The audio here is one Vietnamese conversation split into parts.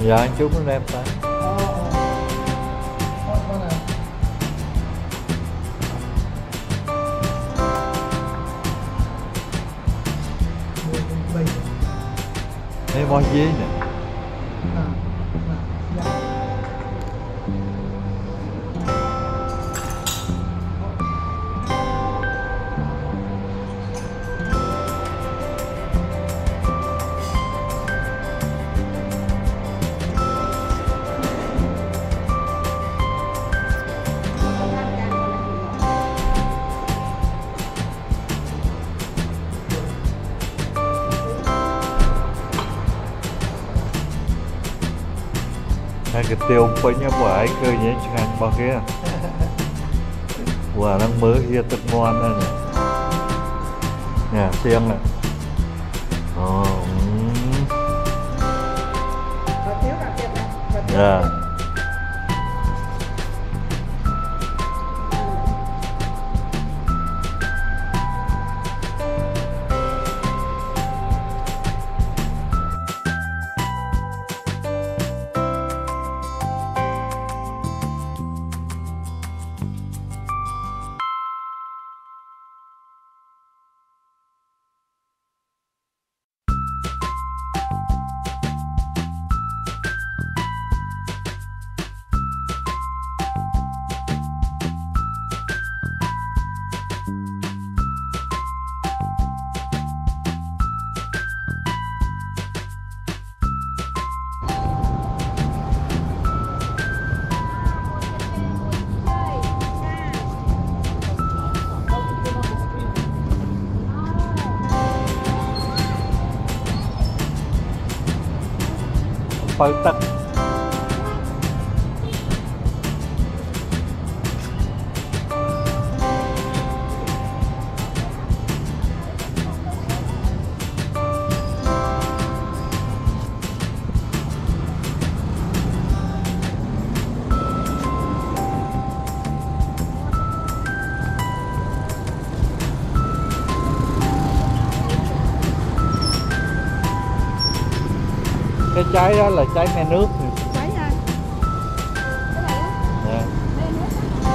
Dạ anh Trúc nó đem tới. Con này. Bình. Đây moi dế nè. À, dạ. Hai cái tiêu punya buat ke nya jangan pakai. Wah, nang mơ kia thật ngon nè. Nè, xiên nè. Ồ. Dạ. Phơi tắc. Cái trái đó là trái me nước. Trái nha. Cái này á. Dạ. Me nước á.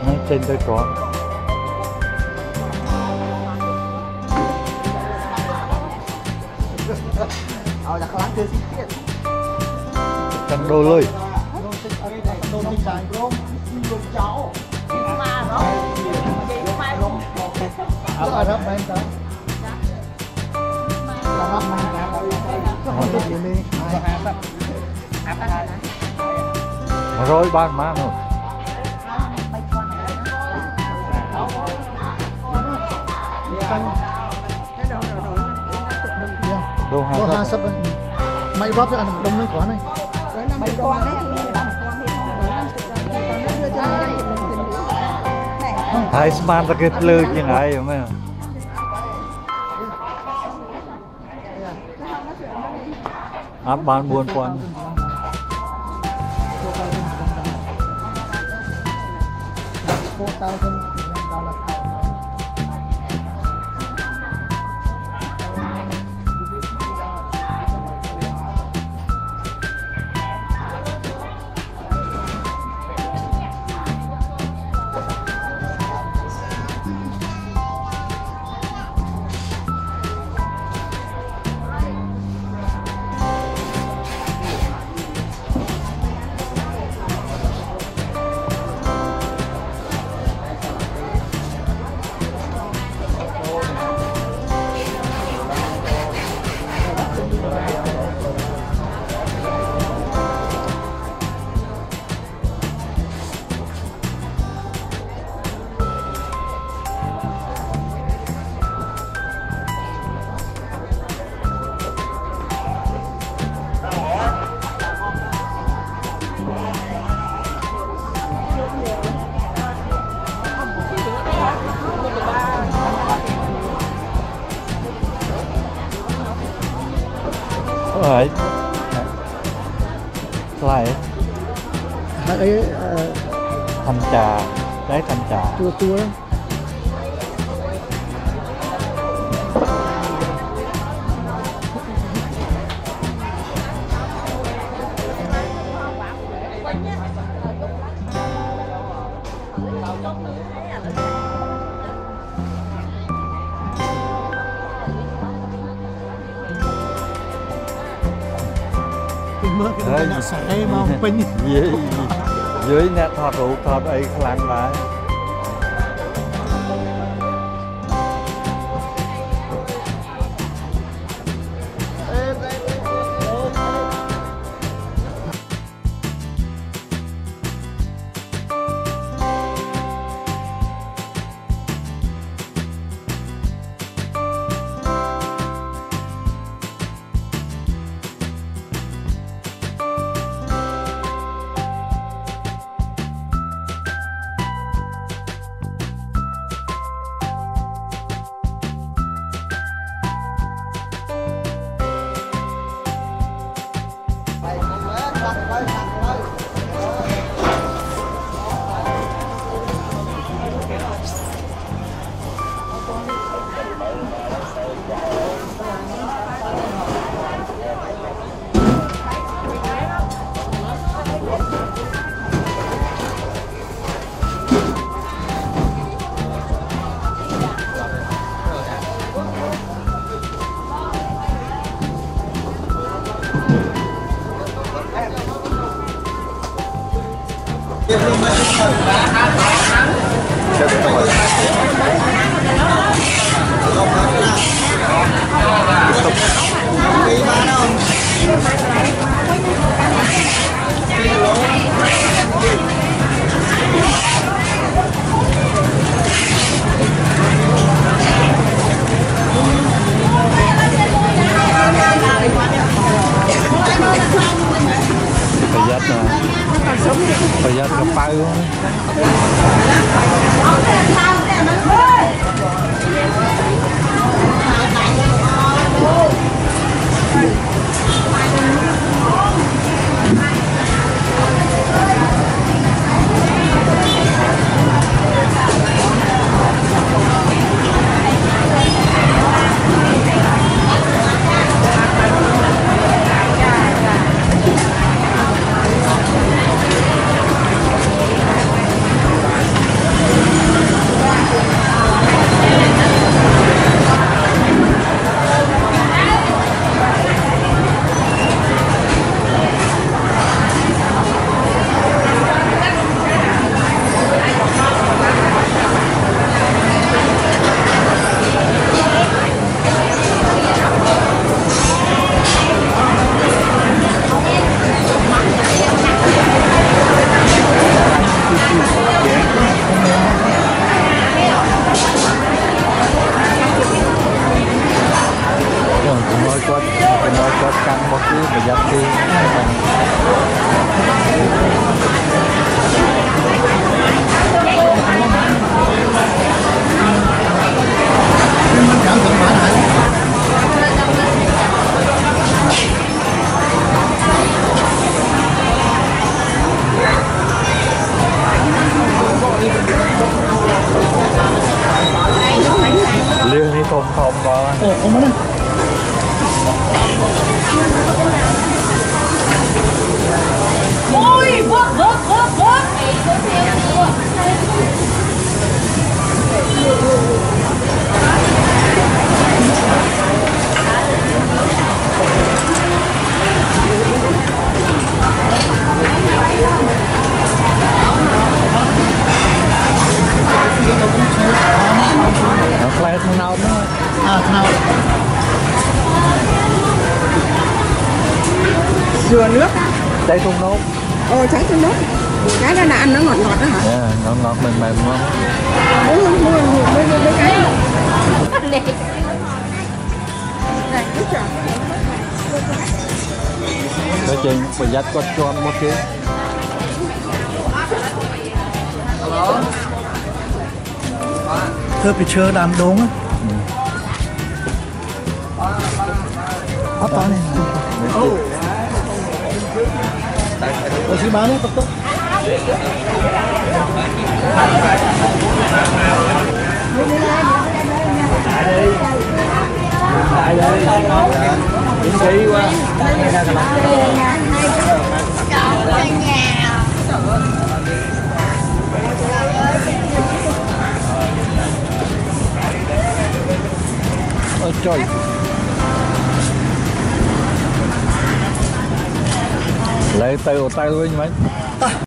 nó trên tới tròn. Là kháng cơ sinh tiết. Trong đô lôi. Đô tinh trái rôm, rôm cháu. Ma đó. Ma rôm. Đó là em đó. Là rắp mà không biết gì đi. Rồi ban má rồi. Đâu hai sắp đây. Mày rót cho ăn đông nước quá này. Mấy con đấy Hai sman ta cái lư như này vậy mà. Áp ban buồn quan. Đấy. Lại ấy thanh trà, đấy thanh trà. tua tua mơ cái nè sải mà pin dưới nè thọt rượu thọt ấy khăn lại. Thời gian gặp bao Ông mới ôi vớt vớt vớt vớt nó quay thằng nào nữa nào dừa nước. trái thùng nốt Trái thơm nước. Cái đó là ăn nó ngọt ngọt đó hả? ngọt ngọt mềm mềm ngon. Mấy cái cái chuyện phải dắt con cho một tiếng. thưa bị chơi đam đốn á to này tôi xin bán đấy tốt Đi quá. Ôi trời. Lấy tay của tay luôn mấy.